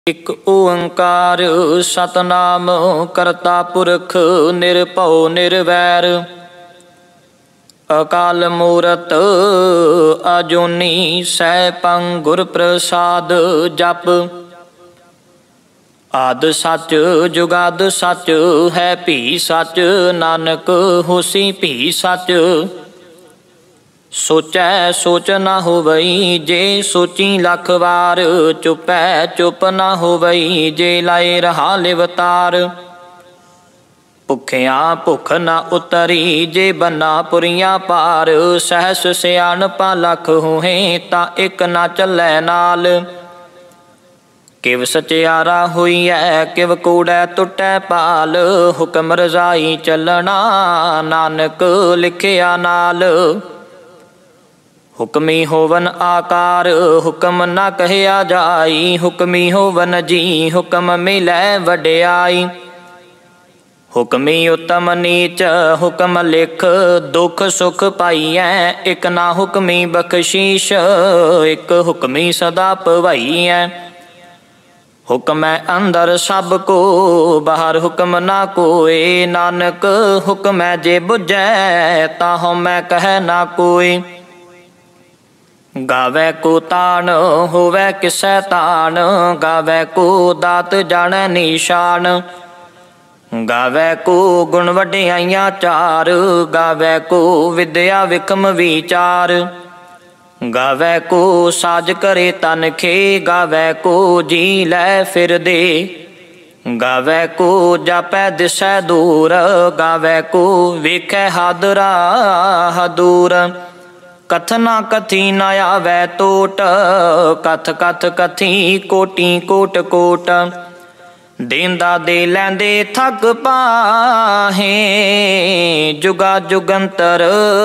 ਇਕ ਓੰਕਾਰ ਸਤਨਾਮ ਕਰਤਾ ਪੁਰਖ ਨਿਰਭਉ ਨਿਰਵੈਰ ਅਕਾਲ ਮੂਰਤ ਅਜੂਨੀ ਸੈਭੰ ਗੁਰ ਪ੍ਰਸਾਦ ਜਪ। ਆਦਿ ਸੱਚ ਜੁਗਾਦਿ ਸੱਚ ਹੈ ਭੀ ਸੱਚ, ਨਾਨਕ ਹੋਸੀ ਭੀ ਸੱਚ। ਸੋਚੈ ਸੋਚ ਨਾ ਹੋਵਈ ਜੇ ਸੋਚੀ ਲੱਖ ਵਾਰ, ਚੁਪੈ ਚੁਪ ਨਾ ਹੋਵਈ ਜੇ ਲਾਏ ਰਹਾ ਲਿਵਤਾਰ। ਭੁੱਖਿਆਂ ਭੁੱਖ ਨਾ ਉਤਰੀ ਜੇ ਬੰਨਾ ਪੁਰੀਆਂ ਪਾਰ, ਸਹਿਸ ਸਿਆਣਪਾਂ ਲੱਖ ਹੋਹੇ ਤਾਂ ਇੱਕ ਨਾ ਚੱਲੈ ਨਾਲ। ਕਿਵ ਸਚਿਆਰਾ ਹੋਈਐ ਕਿਵ ਕੂੜੈ ਟੁੱਟੈ ਪਾਲ, ਹੁਕਮ ਰਜ਼ਾਈ ਚੱਲਣਾ ਨਾਨਕ ਲਿਖਿਆ ਨਾਲ। ਹੁਕਮੀ ਹੋਵਨ ਆਕਾਰ ਹੁਕਮ ਨਾ ਕਹਿਆ ਜਾਈ, ਹੁਕਮੀ ਹੋਵਨ ਜੀ ਹੁਕਮ ਮਿਲੈ ਵਡਿਆਈ। ਹੁਕਮੀ ਉਤਮ ਨੀਚ ਹੁਕਮ ਲਿਖ, ਦੁਖ ਸੁਖ ਪਾਈਐ ਇਕ ਨਾ ਹੁਕਮੀ ਬਖਸ਼ੀਸ਼, ਇਕ ਹੁਕਮੀ ਸਦਾ ਭਵਾਈਐ। ਹੁਕਮੈ ਅੰਦਰ ਸਭ ਕੋ ਬਾਹਰ ਹੁਕਮ ਨਾ ਕੋਇ, ਨਾਨਕ ਹੁਕਮੈ ਜੇ ਬੁਝੈ ਤਾਂ ਹਉਮੈ ਕਹਿ ਨਾ ਕੋਈ। ਗਾਵੈ ਕੋ ਤਾਣ ਹੋਵੈ ਕਿਸੈ ਤਾਣ, ਗਾਵੈ ਕੋ ਦਾਤ ਜਾਣੈ ਨਿਸ਼ਾਨ। ਗਾਵੈ ਕੋ ਗੁਣ ਵਡਿਆਈਆਂ ਚਾਰ, ਗਾਵੈ ਕੋ ਵਿਦਿਆ ਵਿਖਮ ਵਿਚਾਰ। ਗਾਵੈ ਕੋ ਸਾਜ ਕਰੇ ਤਨ ਖੇ, ਗਾਵੈ ਕੋ ਜੀ ਲੈ ਫਿਰਦੇ। ਗਾਵੈ ਕੋ ਜਾਪੈ ਦਿਸੈ ਦੂਰ, ਗਾਵੈ ਕੋ ਵੇਖੈ ਹਾਦਰਾ ਹਦੂਰ। ਕਥਨਾ ਕਥੀ ਨ ਆਵੈ ਟੋਟ, ਕਥ ਕਥ ਕਥੀ ਕੋਟੀ ਕੋਟ ਕੋਟ। ਦੇਂਦਾ ਦੇ ਲੈਂਦੇ ਥੱਕ ਪਾਹੇ, ਜੁਗਾ ਜੁਗੰਤਰ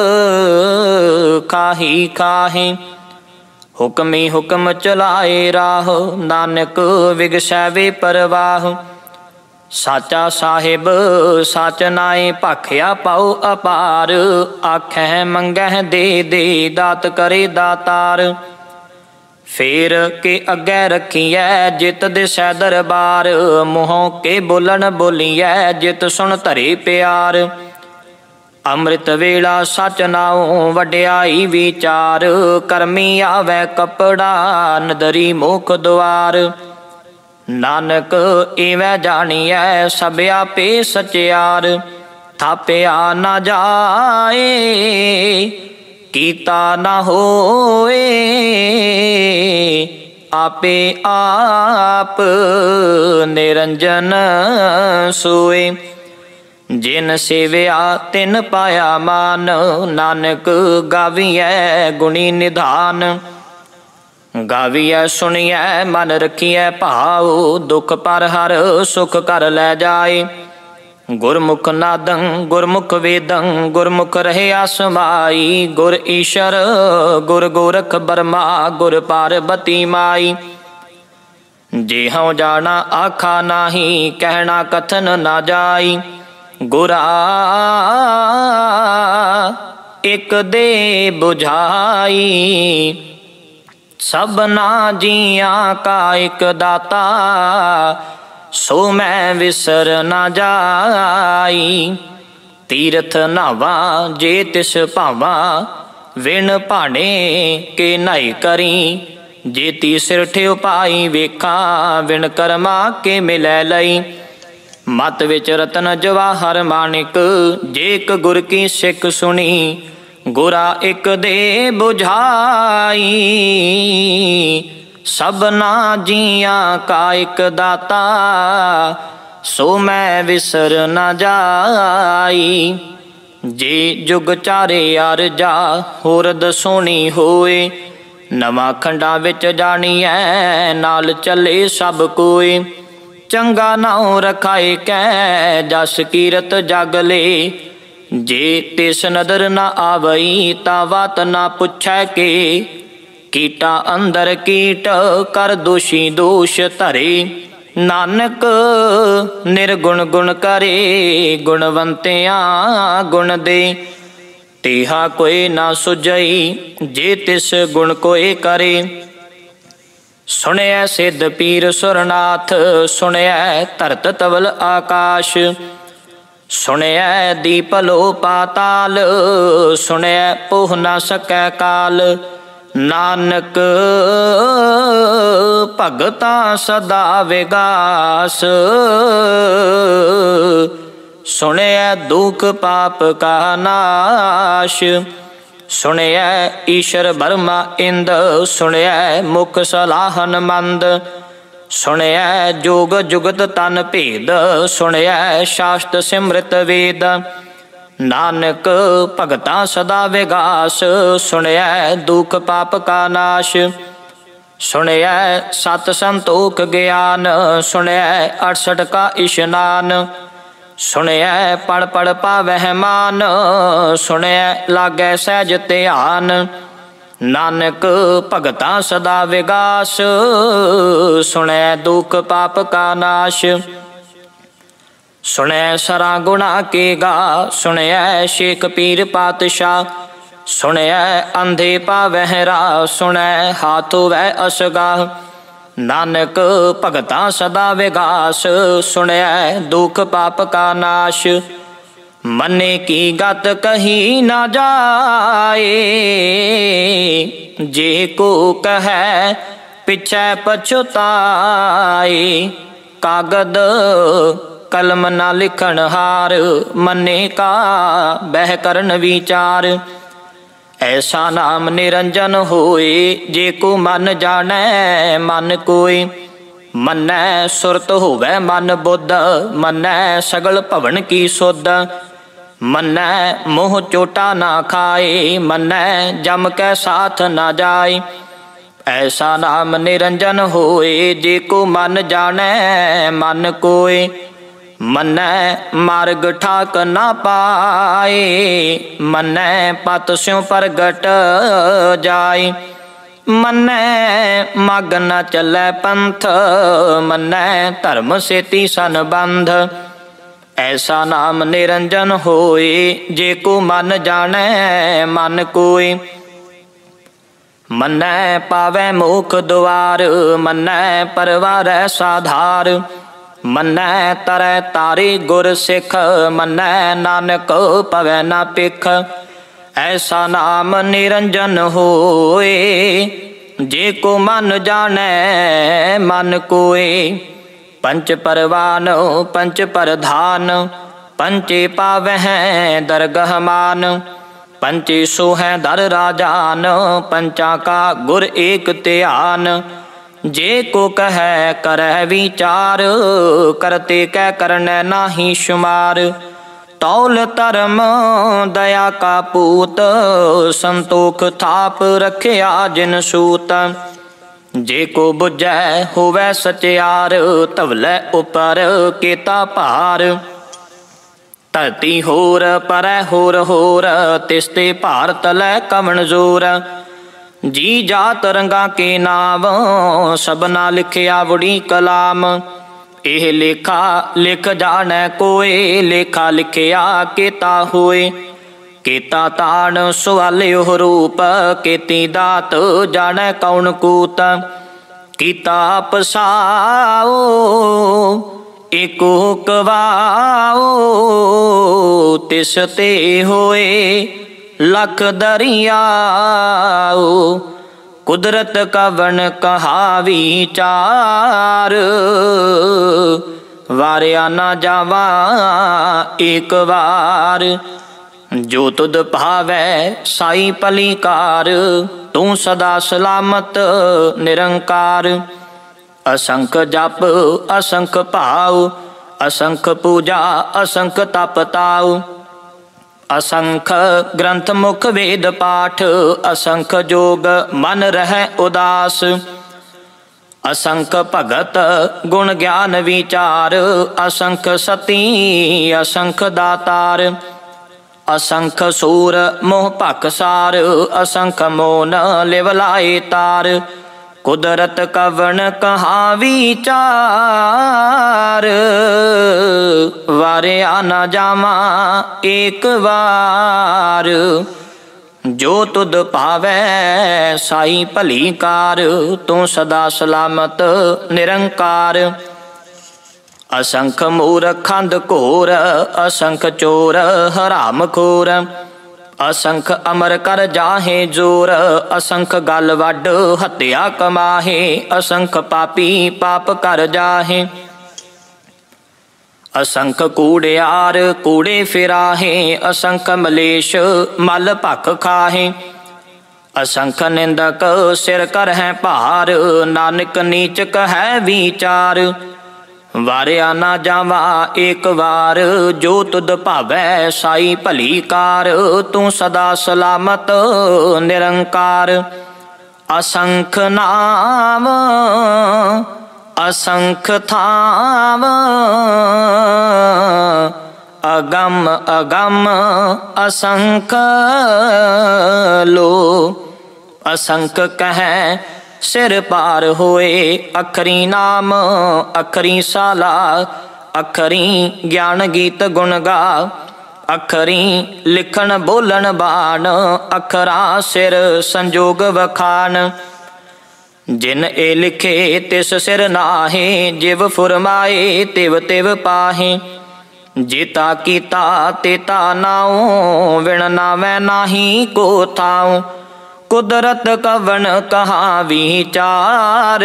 ਖਾਹੀ ਖਾਹੇ। ਹੁਕਮੀ ਹੁਕਮ ਚਲਾਏ ਰਾਹ, ਨਾਨਕ ਵਿਗਸੈ ਵੇ ਪਰਵਾਹ। ਸਾਚਾ ਸਾਹਿਬ ਸਚ ਨਾਏ ਭਾਖਿਆ ਪਾਉ ਅਪਾਰ, ਆਖੈ ਮੰਗਹਿ ਦੇ ਦੇ ਦਾਤ ਕਰੇ ਦਾਤਾਰ। ਫੇਰ ਕੇ ਅੱਗੇ ਰੱਖੀਐ ਜਿਤ ਦਿਸੈ ਦਰਬਾਰ, ਮੂੰਹੋਂ ਕੇ ਬੋਲਣ ਬੋਲੀਐ ਜਿਤ ਸੁਣ ਧਰੇ ਪਿਆਰ। ਅੰਮ੍ਰਿਤ ਵੇਲਾ ਸਚ ਨਾਉ ਵਡਿਆਈ ਵਿਚਾਰ, ਕਰਮੀ ਆਵੈ ਕਪੜਾ ਨਦਰੀ ਮੁਖ ਦੁਆਰ। ਨਾਨਕ ਇਵੇਂ ਜਾਣੀਐ ਸਭ ਆਪੇ ਸਚਿਆਰ, ਥਾਪਿਆ ਨਾ ਜਾਏ ਕੀਤਾ ਨਾ ਹੋਏ। ਆਪੇ ਆਪ ਨਿਰੰਜਨ ਸੋਏ, ਜਿਨ ਸੇਵਿਆ ਤਿਨ ਪਾਇਆ ਮਾਨ। ਨਾਨਕ ਗਾਵੀਐ ਗੁਣੀ ਨਿਧਾਨ, ਗਾਵੀਐ ਸੁਣੀਐ ਮਨ ਰਖੀਐ ਭਾਉ। ਦੁਖ ਪਰ ਹਰ ਸੁਖ ਕਰ ਲੈ ਜਾਏ, ਗੁਰਮੁਖ ਨਾਦੰ ਗੁਰਮੁਖ ਵੇਦੰ ਗੁਰਮੁਖ ਰਹਿਆ ਸਮਾਈ। ਗੁਰ ਈਸ਼ਰ ਗੁਰ ਗੋਰਖ ਬਰਮਾ ਗੁਰ ਪਾਰਬਤੀ ਮਾਈ। ਜੇ ਹਉ ਜਾਣਾ ਆਖਾ ਨਾਹੀ, ਕਹਿਣਾ ਕਥਨ ਨਾ ਜਾਈ। ਗੁਰਾ ਇਕ ਦੇ ਬੁਝਾਈ, ਸਭਨਾ ਜੀਆਂ ਕਾ ਇਕ ਦਾਤਾ। ਸੋ ਮੈਂ ਵਿਸਰ ਨਾ ਜਾਈ, ਤੀਰਥ ਨਾਵਾਂ ਜੇ ਤਿਸ ਭਾਵਾਂ। ਵਿਣ ਭਾਣੇ ਕੇ ਨਾਈ ਕਰੀ, ਜੇ ਤੀ ਸਿਰ ਠਿਉ ਪਾਈ ਵੇਖਾਂ। ਵਿਣ ਕਰਮਾ ਕੇ ਮਿਲੈ ਲਈ, ਮਤ ਵਿੱਚ ਰਤਨ ਜਵਾਹਰ ਮਾਣਿਕ। ਜੇ ਇੱਕ ਗੁਰ ਕੀ ਸਿੱਖ ਸੁਣੀ, ਗੁਰਾ ਇੱਕ ਦੇ ਬੁਝਾਈ। ਸਭਨਾ ਜੀਆਂ ਕਾ ਇੱਕ ਦਾਤਾ, ਸੋ ਮੈਂ ਵਿਸਰ ਨਾ ਜਾਈ। ਜੇ ਜੁਗ ਚਾਰੇ ਅਰਜਾ ਹੋਰਦ ਸੋਹਣੀ ਹੋਏ, ਨਵਾਂ ਖੰਡਾਂ ਵਿੱਚ ਜਾਣੀਐ ਨਾਲ ਚੱਲੇ ਸਭ ਕੋਏ। ਚੰਗਾ ਨਾਉ ਰਖਾਏ ਕੈ ਜਸ ਕੀਰਤ ਜਗ ਲੇ, ਜੇ ਤਿਸ ਨਦਰ ਨਾ ਆਵਈ ਤਾਂ ਵਾਤ ਨਾ ਪੁੱਛੈ ਕੇ। ਕੀਟਾਂ ਅੰਦਰ ਕੀਟ ਕਰ ਦੋਸ਼ੀ ਦੋਸ਼ ਧਰੇ, ਨਾਨਕ ਨਿਰਗੁਣ ਗੁਣ ਕਰੇ। ਗੁਣਵੰਤਿਆਂ ਗੁਣ ਦੇ ਤੇਹਾ ਕੋਈ ਨਾ ਸੁਝਈ, ਜੇ ਤਿਸ ਗੁਣ ਕੋਏ ਕਰੇ। ਸੁਣਿਐ ਸਿੱਧ ਪੀਰ ਸੁਰਨਾਥ, ਸੁਣਿਐ ਧਰਤ ਤਵਲ ਆਕਾਸ਼। ਸੁਣਿਐ ਦੀਪ ਲੋ ਪਾਤਾਲ, ਸੁਣਿਐ ਪੋਹ ਨਾ ਸਕੈ ਕਾਲ। ਨਾਨਕ ਭਗਤਾਂ ਸਦਾ ਵਿਗਾਸ, ਸੁਣਿਐ ਦੁਖ ਪਾਪ ਕਾ ਨਾਸ਼। ਸੁਣਿਐ ਈਸ਼ਰ ਬਰਮਾ ਇੰਦ, ਸੁਣਿਐ ਮੁਖ ਸਲਾਹਨ ਮੰਦ। ਸੁਣਿਐ ਜੋਗ ਜੁਗਤ ਤਨ ਭੇਦ, ਸੁਣਿਐ ਸ਼ਾਸਤ ਸਿਮਰਤ ਵੇਦ। ਨਾਨਕ ਭਗਤਾਂ ਸਦਾ ਵਿਗਾਸ, ਸੁਣਿਐ ਦੁਖ ਪਾਪ ਕਾ ਨਾਸ਼। ਸੁਣਿਐ ਸਤ ਸੰਤੋਖ ਗਿਆਨ, ਸੁਣਿਐ 68 ਕਾ ਇਸ਼ਨਾਨ। ਸੁਣਿਐ ਪੜ ਪੜ ਪਾਵਹਿ ਮਾਨ, ਸੁਣਿਐ ਲਾਗੈ ਸਹਿਜ ਧਿਆਨ। ਨਾਨਕ ਭਗਤਾਂ ਸਦਾ ਵਿਗਾਸ, ਸੁਣਿਐ ਦੁਖ ਪਾਪ ਕਾ ਨਾਸ਼। ਸੁਣਿਐ ਸਰਾ ਗੁਣਾ ਕੇ ਗਾ, ਸੁਣਿਐ ਸ਼ੇਖ ਪੀਰ ਪਾਤਸ਼ਾਹ। ਸੁਣਿਐ ਅੰਧੇ ਪਾਵਹਿ ਰਾਹ, ਸੁਣਿਐ ਹਾਥ ਹੋਵੈ ਅਸਗਾਹ। ਨਾਨਕ ਭਗਤਾਂ ਸਦਾ ਵਿਗਾਸ, ਸੁਣਿਐ ਦੁਖ ਪਾਪ ਕਾ ਨਾਸ਼। ਮੰਨੇ ਕੀ ਗਤ ਕਹੀ ਨਾ ਜਾਏ, ਜੇ ਕੋ ਕਹੈ ਪਿਛੈ ਪਛੁਤਾਏ। ਕਾਗਦ ਕਲਮ ਨਾ ਲਿਖਣ ਹਾਰ, ਮੰਨੇ ਕਾ ਬਹਿ ਕਰਨ ਵਿਚਾਰ। ਐਸਾ ਨਾਮ ਨਿਰੰਜਨ ਹੋਏ, ਜੇ ਕੋ ਮਨ ਜਾਣੈ ਮਨ ਕੋਇ। ਮੰਨੈ ਸੁਰਤ ਹੋਵੈ ਮਨ ਬੁੱਧ, ਮੰਨੈ ਸਗਲ ਭਵਨ ਕੀ ਸੁਧ। ਮੰਨੈ ਮੋਹ ਚੋਟਾ ਨਾ ਖਾਏ, ਮੰਨੈ ਜਮ ਕੈ ਸਾਥ ਨਾ ਜਾਏ। ਐਸਾ ਨਾਮ ਨਿਰੰਜਨ ਹੋਏ, ਜੇ ਕੋ ਮਨ ਜਾਣੈ ਮਨ ਕੋਇ। ਮੰਨੈ ਮਾਰਗ ਠਾਕ ਨਾ ਪਾਏ, ਮੰਨੈ ਪਤ ਸਿਉ ਪ੍ਰਗਟ ਜਾਏ। ਮੰਨੈ ਮਗ ਨ ਚੱਲੈ ਪੰਥ, ਮੰਨੈ ਧਰਮ ਸੇਤੀ ਸੰਬੰਧ। ਐਸਾ ਨਾਮ ਨਿਰੰਜਨ ਹੋਏ, ਜੇ ਕੋ ਮਨ ਜਾਣੈ ਮਨ ਕੋਇ। ਮੰਨੈ ਪਾਵੈ ਮੁਖ ਦੁਆਰ, ਮੰਨੈ ਪਰਵਾਰੈ ਸਾਧਾਰ। ਮੰਨੈ ਤਰੈ ਤਾਰੀ ਗੁਰ ਸਿੱਖ, ਮੰਨੈ ਨਾਨਕ ਪਵੈ ਨਾ ਪਿਖ। ਐਸਾ ਨਾਮ ਨਿਰੰਜਨ ਹੋਏ, ਜੇ ਕੋ ਮਨ ਜਾਣੈ ਮਨ ਕੋਇ। ਪੰਚ ਪਰਵਾਨ ਪੰਚ ਪ੍ਰਧਾਨ, ਪੰਚੇ ਪਾਵਹਿ ਦਰਗਹ ਮਾਨ। ਪੰਚੇ ਸੋਹੈ ਦਰ ਰਾਜਾਨ, ਪੰਚਾਂ ਕਾ ਗੁਰ ਏਕ ਧਿਆਨ। ਜੇ ਕੋ ਕਹੈ ਕਰੈ ਵਿਚਾਰ, ਕਰਤੇ ਕੈ ਕਰਨੈ ਨਾਹੀ ਸ਼ੁਮਾਰ। ਤੌਲ ਧਰਮ ਦਇਆ ਕਾ ਪੂਤ, ਸੰਤੋਖ ਥਾਪ ਰਖਿਆ ਜਿਨ ਸੂਤ। ਜੇ ਕੋ ਬੁਝੈ ਹੋਵੈ ਸਚਿਆਰ, ਧਵਲੈ ਉਪਰ ਕੇਤਾ ਭਾਰ। ਧਰਤੀ ਹੋਰ ਪਰੈ ਹੋਰ ਹੋਰ, ਤਿਸ ਤੇ ਭਾਰ ਤਲੈ ਕਵਣ ਜ਼ੋਰ। ਜੀ ਜਾਤ ਰੰਗਾ ਕੇ ਨਾਮ, ਸਭਨਾ ਲਿਖਿਆ ਵੜੀ ਕਲਾਮ। ਇਹ ਲੇਖਾ ਲਿਖ ਜਾਣੈ ਕੋਇ, ਲੇਖਾ ਲਿਖਿਆ ਕੇਤਾ ਹੋਏ। ਕੇਤਾ ਤਾਣ ਸੁਆਲਿਓ ਰੂਪ, ਕੇਤੀ ਦਾਤ ਜਾਣੈ ਕੌਣ ਕੂਤ। ਕੀਤਾ ਪਸਾਓ ਏਕੋ ਕਵਾਓ, ਤਿਸ ਤੇ ਹੋਏ ਲਖ ਦਰਿਆਓ। ਕੁਦਰਤ ਕਵਣ ਕਹਾ ਵਿਚਾਰ, ਵਾਰਿਆ ਨਾ ਜਾਵਾ ਏਕ ਵਾਰ। ਜੋ ਤੁਧ ਭਾਵੈ ਸਾਈ ਪਲੀਕਾਰ, ਤੂੰ ਸਦਾ ਸਲਾਮਤ ਨਿਰੰਕਾਰ। ਅਸੰਖ ਜਪ ਅਸੰਖ ਭਾਉ, ਅਸੰਖ ਪੂਜਾ ਅਸੰਖ ਤਪ ਤਾਉ। ਅਸੰਖ ਗ੍ਰੰਥ ਮੁਖ ਵੇਦ ਪਾਠ, ਅਸੰਖ ਜੋਗ ਮਨ ਰਹਿ ਉਦਾਸ। ਅਸੰਖ ਭਗਤ ਗੁਣ ਗਿਆਨ ਵਿਚਾਰ, ਅਸੰਖ ਸਤੀ ਅਸੰਖ ਦਾਤਾਰ। ਅਸੰਖ ਸੂਰ ਮੋਹ ਭਖਸਾਰ, ਅਸੰਖ ਮੋਨ ਲਿਵ ਲਾਏ ਤਾਰ। ਕੁਦਰਤ ਕਵਣ ਕਹਾ ਵਿਚਾਰ, ਵਾਰਿਆ ਨਾ ਜਾਵਾ ਏਕ ਵਾਰ। जो तुद पावै साई भली कार, तू सदा सलामत निरंकार। असंख मूरखंद घोर, असंख चोर हराम खोर, असंख अमर कर जाहे जोर, असंख गल वड हत्या कमाहे, असंख पापी पाप कर जाहे। असंख कूड़ियार कूड़े फिराहे, असंख मलेश मल भख खाहे। असंख निंदक सिर कर है भार, नानक नीच कह विचार। वारिया ना जावा एक बार, जो तुद भावै साई भली कार, तू सदा सलामत निरंकार। असंख नाम असंख थाम, अगम अगम असंख लो। असंख कह सिर पार होए, अखरी नाम अखरी साला, अखरी ज्ञान गीत गुण गा। अखरी लिखन बोलन बाण, अखरा सिर संजोग वखान। जिन ए लिखे तिस सिर नाहे, जिव फुरमाए तिव तिव पाहे। जेता कीता तेता नाऊं, विण नावै नाही को थाऊं। कुदरत कवन कहा विचार,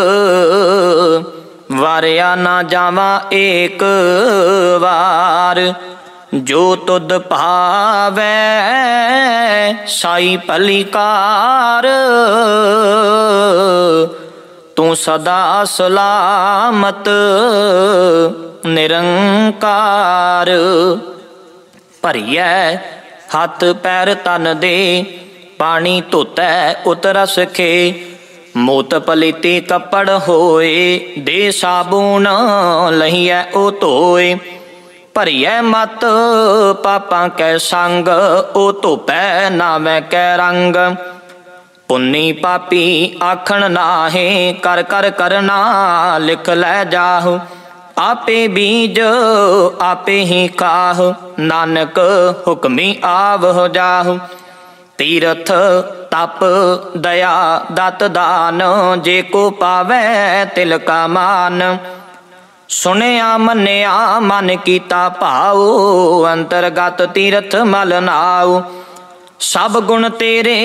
वारिया ना जावा एक बार। जो तुद भावै साई भली कार, तू सदा सलामत निरंकार। भरियै हथ पैर तन दे, पानी धोतै उतरस खे। मोत पलीती कपड़ होए, दे साबुन लहिए ओ धोए। भरियै मत पापां कै संग, ओ धोपै नावै कै रंग। पुन्नी पापी आखण नाहे, कर कर करना लिख लै जाहु। आपे बीज आपे ही खाहु, नानक हुक्मी आवह जाहु। तीरथ तप दया दत दान, जे को पावै तिल का मान। सुनिया मन्निया मन कीता भाऊ, अंतरगत तीरथ मल नाऊ। सब गुण तेरे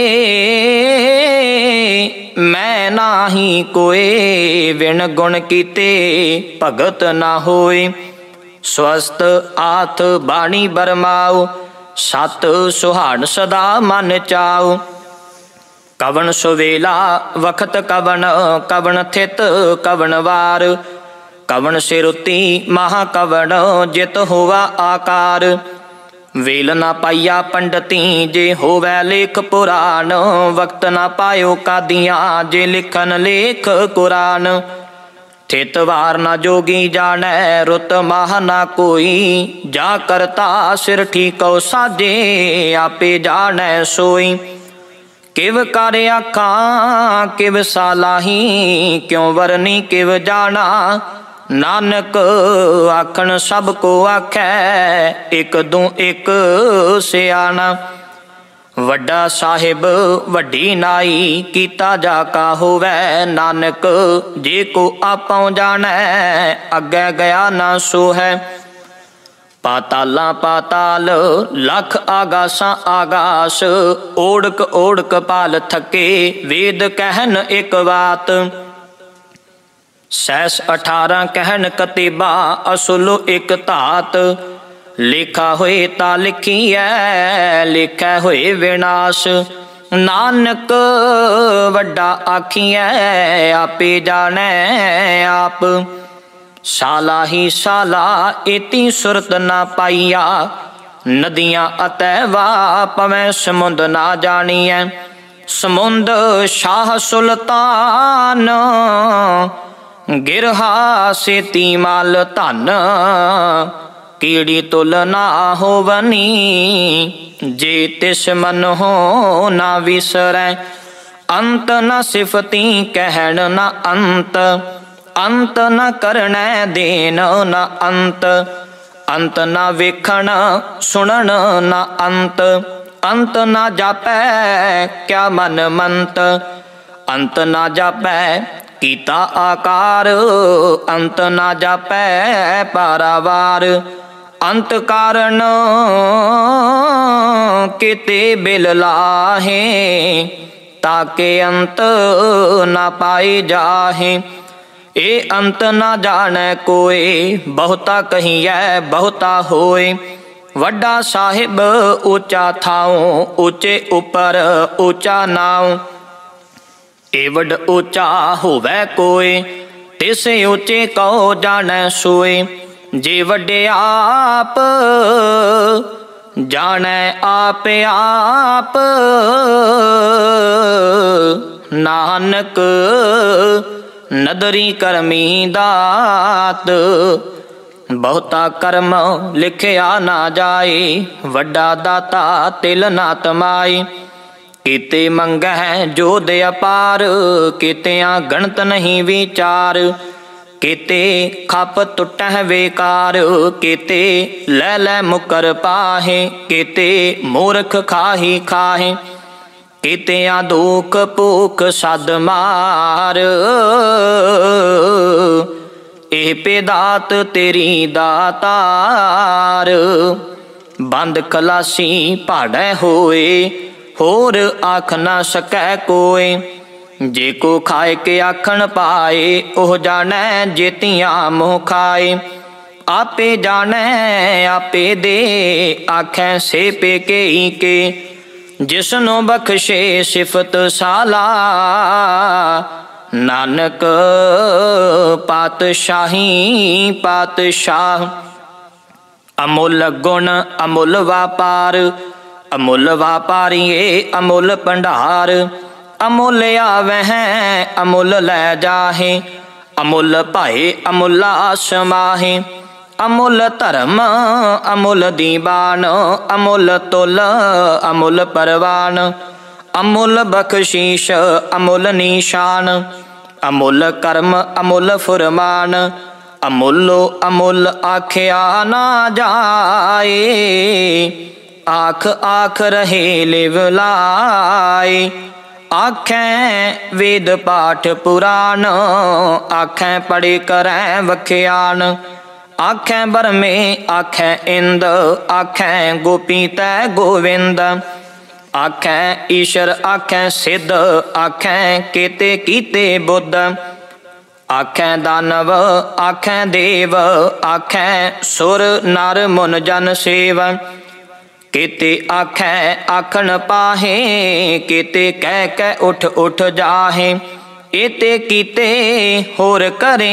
मैं नाही कोय, विण गुण कीते भगत ना होए। स्वस्थ आथ बाणी बरमाऊ, सत सुहान सदा मन चाऊ। कवन सुवेला वखत कवन, कवन थित कवन वार। कवन सिरुती महा कवन, जित होवा आकार। वेल ना पाइया पंडती, जे होवै लेख पुराण। वक्त ना पायो कादियाँ, जे लिखन लेख कुरान। थित वार ना जोगी जानै, रुत माह ना कोई। जा करता सिर ठीकौ साजे, आपे जानै सोई। किव कर आखां किव सालाही, क्यों वरनी किव जाना। नानक आखन सब को आखै, एक दू एक सियाना। वड्डा साहिब वड्डी नाई, कीता जाका होवै नानक। जे को आपौ जानै, अग्गै गया ना सो है। पाताला पाताल लख आगासां आगास, ओढ़क ओढ़क पाल थके। वेद कहन एक बात, सैस 18 कहन कतीबा। असुलो एक धात, लिखा होए ता लिखिए, लिखै होए विनाश। नानक वड्डा आखिए, आपे जानै आप। साला ही साला एती सुरत ना पाइया। नदियां अतैवा पवै समुंद ना जानिए। समुंद शाह सुल्तान, गिरहा सेती माल धन। कीड़ी तुल ना होवनी, जे तिस मन हो ना विसरै। अंत न सिफती कहण न अंत, अंत न करनै देन न अंत। अंत न वेखण सुनन न अंत, अंत ना जापै क्या मन मंत। अंत ना जापै कीता आकार, अंत ना जापै पारावार। अंत कारण किते बिल लाहे, ताके अंत ना पाए जाहे। ए अंत ना जाने कोय, बहुता कहिए बहुता होए। वड्डा साहिब ऊंचा थाओ, ऊंचे उपर ऊंचा नाओ। एवड ऊंचा होवै कोय, तिस ऊंचे कहो जाने सोए। जे वड्डे आप जाने आप आप, नानक नदरी करमी दात। बहुता कर्म लिखिया ना जाए, वड्डा दाता तिल ना तमाए। किते मंगै जोध अपार, कितिया गणत नहीं विचार। किते खप टुटह बेकार, किते लै लै मुकर पाहे। किते मूर्ख खाही खाहे, कितिया दुख भूख सद मार। एह पेदात तेरी दातार। बंद खलासी भाड़ै होए, होर आख ना सकै कोय। जे को खाए के आखण पाए, ओह जानै जेतियां मोह खाए। आपे जानै आपे दे, आखै से पे के ही के। जिसनो बख्शे सिफत साला, नानक पातशाही पातशाह। अमुल गुण अमुल व्यापार, अमुल व्यापारीए अमुल भंडार। अमुल आवह अमुल लै जाहे, अमुल पाए अमुला समाहे। अमुल धर्म अमुल दीवान, अमुल तुल अमुल परवान। अमुल बख्शीश अमुल निशान, अमुल कर्म अमुल फुरमान। अमुलो अमुल आख्या ना जाए, आख आख रहे लिवलाए। आखें वेद पाठ पुराण, आखें पढ़े करें वख्यान। आखें बरमे आखें इंद, आखें गोपी तै गोविंद। आखें ईश्वर आखें सिद्ध, आखें केते कीते बुद्ध। आखें दानव आखें देव, आखें सुर नर मुन जन सेव। केते आखें आखन पाहे, केते कह कै उठ उठ जाहे। एते कीते होर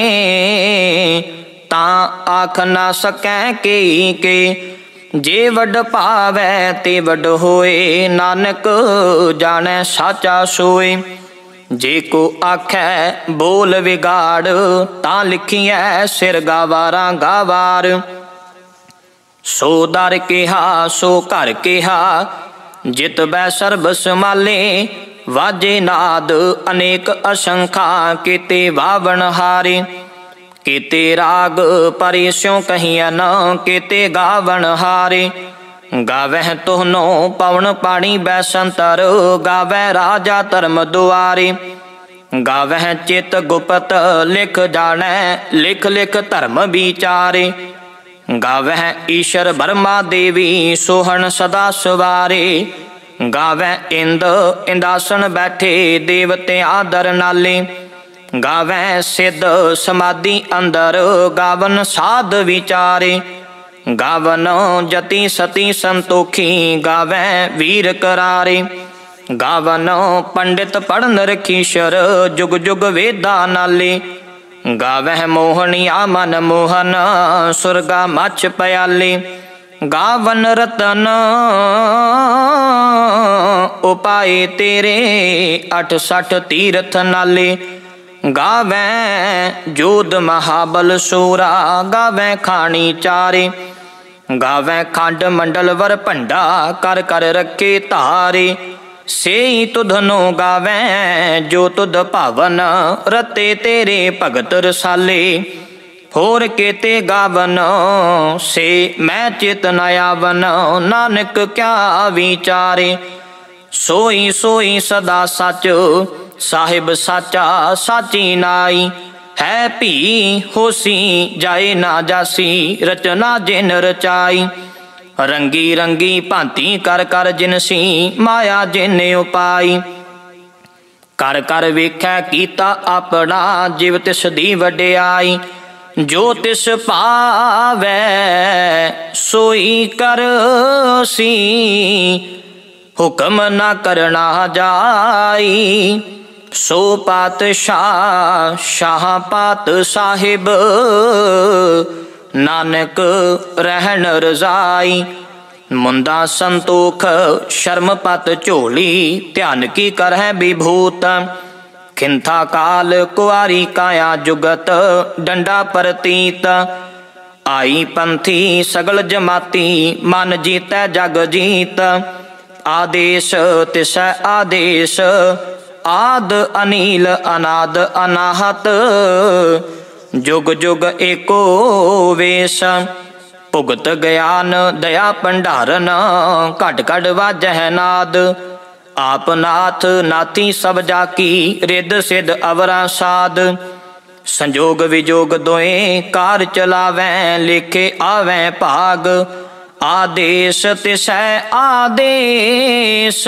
करें, तां आख ना सकै के के। जे वड पावै ते वड होए, नानक जाने साचा सोए। जे को आखै बोल विगाड़, तां लिखिए सिर गावारा गावार। सो दर केहा सो घर केहा, जित बै सर्ब समाले। वाजे नाद अनेक असंखा, केते वावन हारे। केते राग परे स्यों कहियन, केते गावन हारे। गावह तुहनो पवन पाणी बैसंतर, गावै राजा धर्म दुआरे। गावह चित गुपत लिख जानै, लिख लिख धर्म विचारे। गावह ईश्वर ब्रह्मा देवी, सोहन सदा सवारे। गावह इंद इंदासन बैठे, देवते आदर नाले। गावह सिद्ध समाधि अंदर, गावन साध विचारे। गावन जति सती संतोखी, गावह वीर करारे। गावन पंडित पढ़न रखीशर, जुग जुग वेदा नाले। गावह मोहनिया मन मोहन, सुरगा मछ पयाले। गावन रतन उपाय तेरे, 68 तीरथ नाले। गावै जोध महाबल सूरा, गावै खानी चारे। गावै खंड मंडल वर भंडा, कर कर रखे धारे। से तुधनो गावै जो तुध भावन, रते तेरे भगत रसाले। होर केते गावन से मैं चित न आवन। नानक क्या विचारे सोई सोई सदा सच। साहिब साचा साची नाई है भी होसी जाए ना जासी। रचना जिन रचाई रंगी रंगी भांति कर कर जिनसी। माया जिन उपाई कर कर वेख्या कीता अपना। जिव तिस दी वड्याई जो तिस पावै सोई करसी। हुक्म न करना जाई सो पातशाह शाह पात साहिब। नानक रहन रजाई मुंदा संतोख शर्म पत झोली। ध्यान की कर है विभूत खिंथा काल कुआरी काया जुगत। डंडा परतीत आई पंथी सगल जमाती। मन जीतै जग जीत आदेश तिसै आदेश। आद अनील अनाद अनाहत जुग जुग एको वेश। भुगत ज्ञान दया भंडारन घट घट वाजह नाद। आप नाथ नाथी सब जाकी रिद सिद्ध अवरा साध। संजोग विजोग दोए कार चलावैं लेखे आवैं भाग। आदेश तिसै आदेश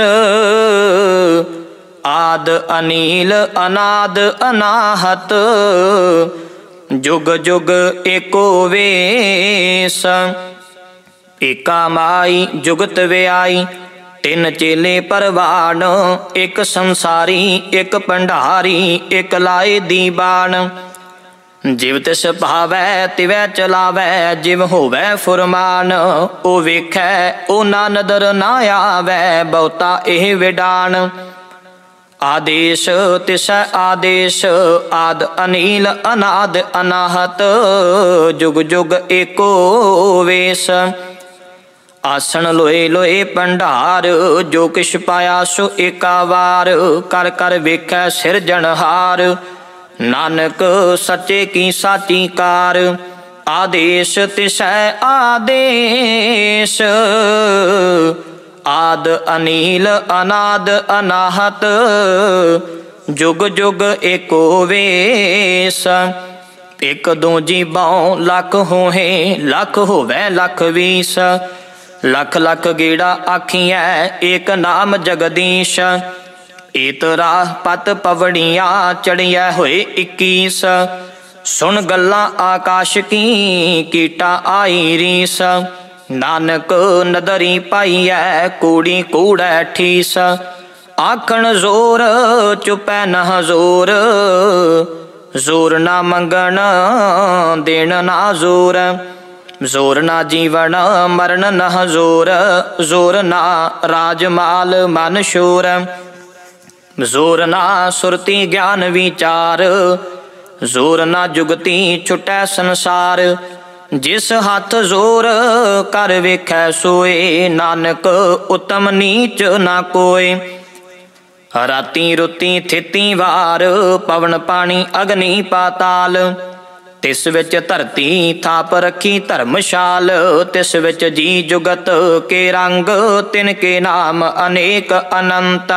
आद अनील अनाद अनाहत जुग जुग एको वेश। एका माई जुगत व्याई तिन चेले परवान। एक संसारी एक भंडारी एक लाए दीवान। जिव तिस भावै तिवै चलावै जिव होवै फुरमान। ओ वेखै ओ ना नदर ना आवै बहुता एह विडान। आदेश तिसै आदेश आद अनील अनाद अनाहत जुग जुग एको वेश। आसन लोए लोए भंडार जो किश पाया सो एका वार। कर कर वेखै सिरजनहार नानक सच्चे की साची कार। आदेश तिसै आदेश आद अनील अनाद अनाहत जुग जुग एको वेश। एक दो जीवां लख होहे लख होवै लख वीस। लख लख गेड़ा आखियाँ एक नाम जगदीश। इत राह पत पवड़ियाँ चढ़िया होए 21। सुन गल्लां आकाश की कीटा आई रीस। नानक नदरी पाईऐ कूड़ी कूड़ै ठीस। आखण जोर चुपै न जोर जोर ना मंगण देण ना जोर। जोर ना जीवन मरण न जोर जोर ना राजमाल मन शोर। जोर ना सुरती ज्ञान विचार जोर ना जुगती छुटै संसार। जिस हाथ जोर कर वेखै सोए नानक उत्तम नीच ना कोय। राती रुती थिती वार पवन पानी अग्नि पाताल। तिस विच धरती थाप रखी धर्मशाल। तिस विच जी जुगत के रंग तिनके नाम अनेक अनंत।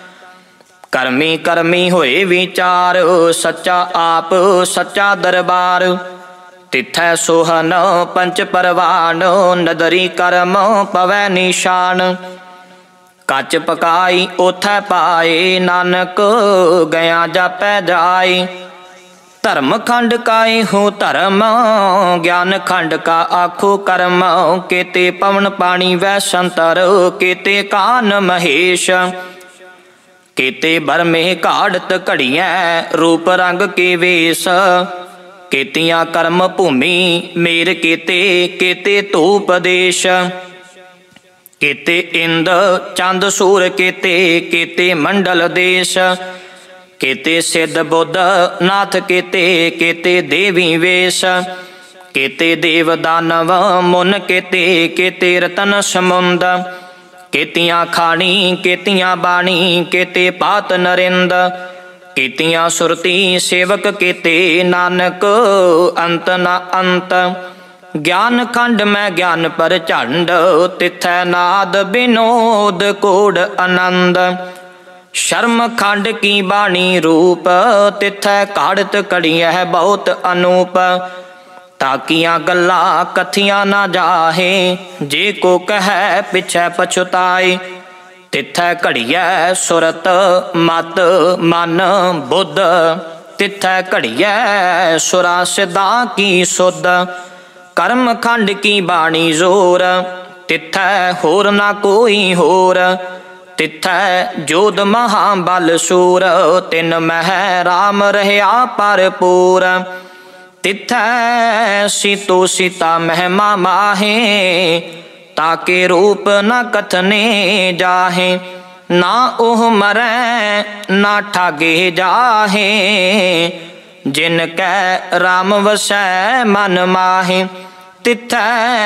कर्मी कर्मी होए विचार सच्चा आप सच्चा दरबार। तिथै सोहन पंच परवान नदरी कर्म पवै निशान। कच पकाई ओथै पाए नानक गया जापै जाए। धर्म खंड काए हो धर्म ज्ञान खंड का आखो कर्म। केते पवन पानी वै संतर केते कान महेश। केते बरमे घाड़त घड़ियाँ रूप रंग के वेश। केतियां कर्म भूमि मेर केते केते धूप देश। केते इंद चंद सूर केते केते मंडल देश। केते सिद्ध बुद्ध नाथ केते केते देवी वेश। केते देव दानव मुन केते केते रतन समुंद। केतियां खानी केतियां बाणी केते पात नरिंद। ਕੀਤੀਆਂ ਸੁਰਤੀ ਸੇਵਕ ਕੀਤੇ, ਨਾਨਕ ਅੰਤ ਨਾ ਅੰਤ। ਗਿਆਨ ਖੰਡ ਮੈਂ ਗਿਆਨ ਪ੍ਰਚੰਡ, ਤਿਥੈ ਨਾਦ ਬਿਨੋਦ ਕੋੜ ਆਨੰਦ। ਸ਼ਰਮ ਖੰਡ ਕੀ ਬਾਣੀ ਰੂਪ, ਤਿਥੈ ਕਾੜਤ ਘੜੀਐ ਬਹੁਤ ਅਨੂਪ। ਤਾਕੀਆਂ ਗੱਲਾਂ ਕਥੀਆਂ ਨਾ ਜਾਹੇ, ਜੇ ਕੋ ਕਹੈ ਪਿਛੈ ਪਛੁਤਾਏ। ਤਿਥੈ ਘੜੀਐ ਸੁਰਤ ਮਤ ਮਨ ਬੁੱਧ, ਤਿਥੈ ਘੜੀਐ ਸੁਰਾਂ ਸਿਧਾਂ ਕੀ ਸੁਧ। ਕਰਮ ਖੰਡ ਕੀ ਬਾਣੀ ਜ਼ੋਰ, ਤਿਥੈ ਹੋਰ ਨਾ ਕੋਈ ਹੋਰ। ਤਿਥੈ ਜੋਧ ਮਹਾ ਬਲ ਸੂਰ, ਤਿਨ ਮਹਿ ਰਾਮ ਰਹਿਆ ਭਰਪੂਰ। ਤਿਥੈ ਸੀਤੋ ਸੀਤਾ ਮਹਿਮਾ ਮਾਹੇ, ਤਾਕੇ ਰੂਪ ਨ ਕਥਨੇ ਜਾਹੇ। ਨਾ ਉਹ ਮਰੈ ਨਾ ਠਾਗੇ ਜਾਹੇ, ਜਿਨ ਕੈ ਰਾਮ ਵਸੈ ਮਨ ਮਾਹੇ। ਤਿਥੈ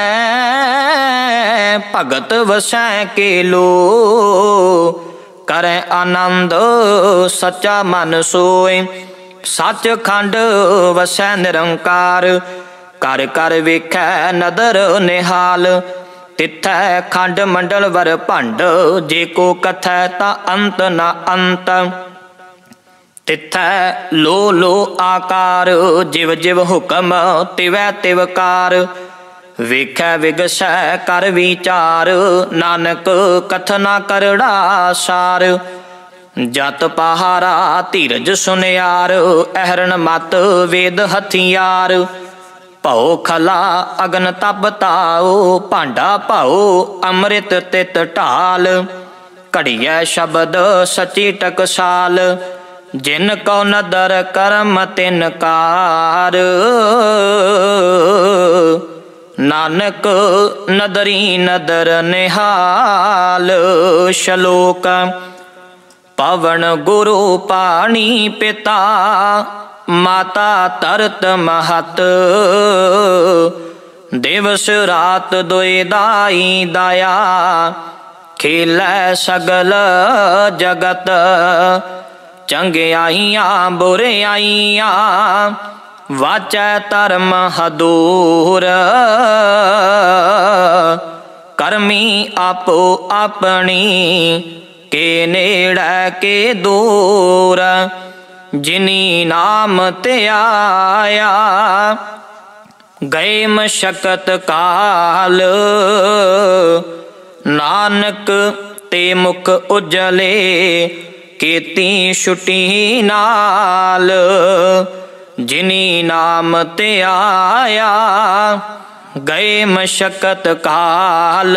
ਭਗਤ ਵਸੈ ਕੇਲੋ, ਕਰੈ ਆਨੰਦ ਸੱਚਾ ਮਨ ਸੋਏ। ਸੱਚ ਖੰਡ ਵਸੈ ਨਿਰੰਕਾਰ, ਕਰ ਕਰ ਵੇਖੈ ਨਦਰ ਨਿਹਾਲ। ਤਿਥੈ ਖੰਡ ਮੰਡਲ ਵਰ ਭੰਡ, ਜੇ ਕੋ ਕਥੈ ਤਾ ਅੰਤ ਨਾ ਅੰਤ। ਤਿਥੈ ਲੋ ਲੋ ਆਕਾਰ, ਜਿਵ ਜਿਵ ਹੁਕਮ ਤਿਵੈ ਤਿਵਕਾਰ। ਵੇਖੈ ਵਿਗਸੈ ਕਰ ਵਿਚਾਰ, ਨਾਨਕ ਕਥਨਾ ਕਰੜਾ ਸਾਰ। ਜਤ ਪਹਾਰਾ ਧੀਰਜ ਸੁਨਿਆਰ, ਅਹਰਣ ਮਤ ਵੇਦ ਹਥਿਆਰ। ਭਉ ਖਲਾ ਅਗਨ ਤਪ ਤਾਉ, ਭਾਂਡਾ ਭਾਉ ਅੰਮ੍ਰਿਤ ਤਿਤ ਢਾਲ। ਘੜੀਐ ਸ਼ਬਦ ਸਚੀ ਟਕਸਾਲ, ਜਿਨ ਕਉ ਨਦਰ ਕਰਮ ਤਿਨ ਕਾਰ। ਨਾਨਕ ਨਦਰੀ ਨਦਰ ਨਿਹਾਲ। ਸ਼ਲੋਕ। ਪਵਨ ਗੁਰੂ ਪਾਣੀ ਪਿਤਾ, ਮਾਤਾ ਧਰਤ ਮਹਤ। ਦਿਵਸ ਰਾਤ ਦੁਇ ਦਾਈ ਦਾਇਆ, ਖੇਲੈ ਸਗਲ ਜਗਤ। ਚੰਗਿਆਈਆਂ ਬੁਰਿਆਈਆਂ, ਵਾਚੈ ਧਰਮ ਹਦੂਰ। ਕਰਮੀ ਆਪੋ ਆਪਣੀ, ਕੇ ਨੇੜੈ ਕੇ ਦੂਰ। ਜਿਨੀ ਨਾਮ ਧਿਆਇਆ, ਗਏ ਮਸ਼ਕਤ ਕਾਲ। ਨਾਨਕ ਤੇ ਮੁਖ ਉਜਲੇ, ਕੀਤੀ ਛੁਟੀ ਨਾਲ। ਜਿਨੀ ਨਾਮ ਧਿਆਇਆ, ਗਏ ਮਸ਼ਕਤ ਕਾਲ।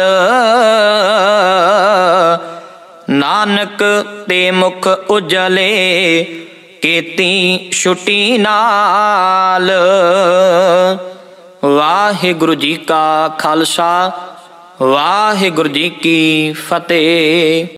ਨਾਨਕ ਤੇ ਮੁਖ ਉਜਲੇ, ਕੀਤੀ ਛੁਟੀ ਨਾਲ। ਵਾਹਿਗੁਰੂ ਜੀ ਕਾ ਖਾਲਸਾ, ਵਾਹਿਗੁਰੂ ਜੀ ਕੀ ਫਤਿਹ।